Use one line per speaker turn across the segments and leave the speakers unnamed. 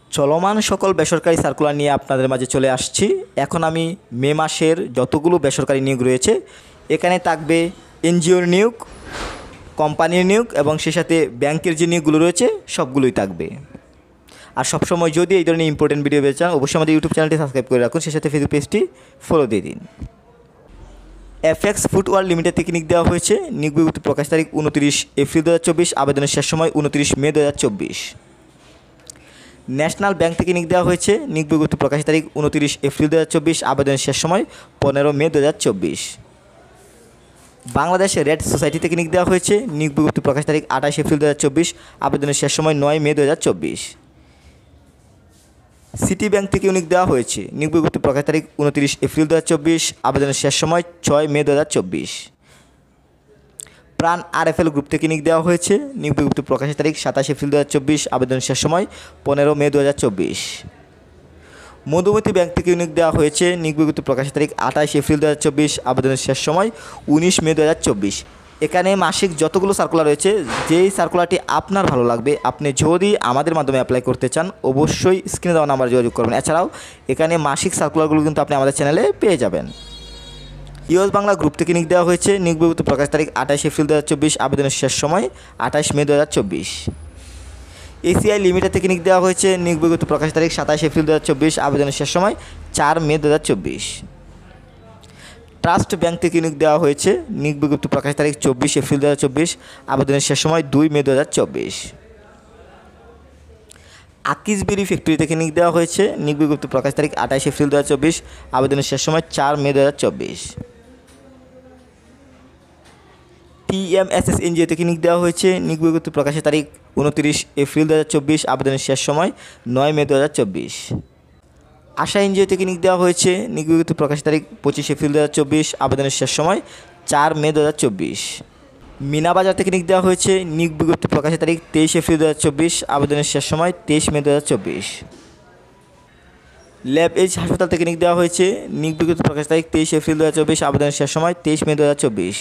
চলমান সকল বেসরকারি সার্কুলার নিয়ে আপনাদের মাঝে চলে আসছি। এখন আমি মে মাসের যতগুলো বেসরকারি নিয়োগ রয়েছে এখানে থাকবে এনজিওর নিয়োগ, কোম্পানির নিয়োগ এবং সেই সাথে ব্যাংকের যে নিয়োগগুলো রয়েছে সবগুলোই থাকবে। আর সবসময় যদি এই ধরনের ইম্পর্টেন্ট ভিডিও পেতে চান অবশ্যই আমাদের ইউটিউব চ্যানেলটি সাবস্ক্রাইব করে রাখুন, সেই সাথে ফেসবুক পেজটি ফলো দিয়ে দিন। এফএক্স ফুটওয়ার লিমিটেড থেকে নিয়োগ দেওয়া হয়েছে। নিয়োগ বিজ্ঞপ্তি প্রকাশ তারিখ 29 এপ্রিল 2024, আবেদনের শেষ সময় 29 মে 2024। ন্যাশনাল ব্যাংক থেকে নিয়োগ দেওয়া হয়েছে। নিয়োগ বিজ্ঞপ্তি প্রকাশ তারিখ 29 এপ্রিল 2024, আবেদনের শেষ সময় 15 মে 2024। বাংলাদেশ রেড সোসাইটি থেকে নিয়োগ দেওয়া হয়েছে। নিয়োগ বিজ্ঞপ্তি প্রকাশ তারিখ 28 এপ্রিল 2024, আবেদনের শেষ সময় 9 মে 2024। সিটি ব্যাংক থেকে নিয়োগ দেওয়া হয়েছে। নিয়োগ বিজ্ঞপ্তি প্রকাশ তারিখ 29 এপ্রিল 2024, আবেদনের শেষ সময় 6 মে 2024। প্রাণ আরএফএল গ্রুপ থেকে নিয়োগ দেওয়া হয়েছে। নিয়োগ বিজ্ঞপ্তি প্রকাশের তারিখ 27 এপ্রিল 2024, আবেদনের শেষ সময় 15 মে 2024। মধুমতি ব্যাংক থেকে নিয়োগ দেওয়া হয়েছে। নিয়োগ বিজ্ঞপ্তি প্রকাশের তারিখ 28 এপ্রিল 2024, আবেদনের শেষ সময় 19 মে 2024। এখানে মাসিক যতগুলো সার্কুলার রয়েছে, যেই সার্কুলারটি আপনার ভালো লাগবে আপনি যদি আমাদের মাধ্যমে অ্যাপ্লাই করতে চান অবশ্যই স্ক্রিনে দেওয়া নাম্বারে যোগাযোগ করবেন। এছাড়াও এখানে মাসিক সার্কুলারগুলো কিন্তু আপনি আমাদের চ্যানেলে পেয়ে যাবেন। ইউএস বাংলা গ্রুপ থেকে নিয়োগ দেওয়া হয়েছে। নিয়োগ বিজ্ঞপ্তি প্রকাশ তারিখ 28 এপ্রিল 2024, আবেদনের শেষ সময় 28 মে 2024। এসিআই লিমিটেড থেকে নিয়োগ দেওয়া হয়েছে। নিয়োগ বিজ্ঞপ্তি প্রকাশ তারিখ 27 এপ্রিল 2024, আবেদনের শেষ সময় 4 মে 2024। ট্রাস্ট ব্যাংক থেকে নিয়োগ দেওয়া হয়েছে। নিয়োগ বিজ্ঞপ্তি প্রকাশ তারিখ 24 এপ্রিল 2024, আবেদনের শেষ সময় 2 মে 2024। আকিজ বিড়ি ফ্যাক্টরি থেকে নিয়োগ দেওয়া হয়েছে। নিয়োগ বিজ্ঞপ্তি প্রকাশ তারিখ 28 এপ্রিল 2024, আবেদনের শেষ সময় 4 মে 2024। টিএমএসএস এনজিও থেকে নিয়োগ দেওয়া হয়েছে। নিয়োগ বিজ্ঞপ্তি প্রকাশের তারিখ 29 এপ্রিল 2024, আবেদনের শেষ সময় 9 মে 2024। আশা এনজিও থেকে নিয়োগ দেওয়া হয়েছে। নিয়োগ বিজ্ঞপ্তি প্রকাশের তারিখ 25 এপ্রিল 2024, আবেদনের শেষ সময় 4 মে 2024। মিনা বাজার থেকে নিয়োগ দেওয়া হয়েছে। নিয়োগ বিজ্ঞপ্তি প্রকাশের তারিখ 23 এপ্রিল 2024, আবেদনের শেষ সময় 23 মে 2024। ল্যাব এইচ হাসপাতাল থেকে নিয়োগ দেওয়া হয়েছে। নিয়োগ বিজ্ঞপ্তি প্রকাশের তারিখ 23 এপ্রিল 2024, আবেদনের শেষ সময় 23 মে 2024।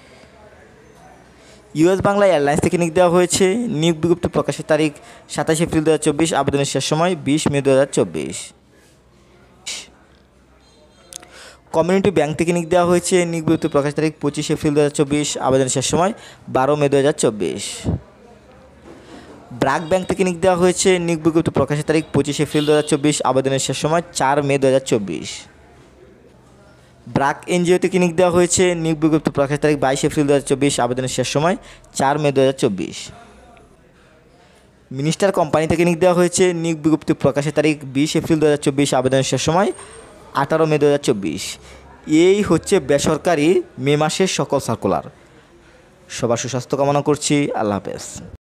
ইউএস বাংলা এয়ারলাইন্স থেকে নিয়োগ দেওয়া হয়েছে। নিয়োগ বিজ্ঞপ্তি প্রকাশের তারিখ 27 এপ্রিল 2024, আবেদনের শেষ সময় 20 মে 2024। কমিউনিটি ব্যাংক থেকে নিয়োগ দেওয়া হয়েছে। নিয়োগ বিজ্ঞপ্তি প্রকাশের তারিখ 25 এপ্রিল 2024, আবেদনের শেষ সময় 12 মে 2024। ব্র্যাক ব্যাংক থেকে নিয়োগ দেওয়া হয়েছে। নিয়োগ বিজ্ঞপ্তি প্রকাশের তারিখ 25 এপ্রিল 2024, আবেদনের শেষ সময় 4 মে 2024। ব্র্যাক এনজিও থেকে নিয়োগ দেওয়া হয়েছে। নিয়োগ বিজ্ঞপ্তি প্রকাশের তারিখ 22 এপ্রিল 2024, আবেদনের শেষ সময় 4 মে 2024। মিনিস্টার কোম্পানি থেকে নিয়োগ দেওয়া হয়েছে। নিয়োগ বিজ্ঞপ্তি প্রকাশের তারিখ 20 এপ্রিল 2024, আবেদনের শেষ সময় 18 মে 2024। এই হচ্ছে বেসরকারি মে মাসের সকল সার্কুলার। সবার সুস্বাস্থ্য কামনা করছি। আল্লাহ হাফেজ।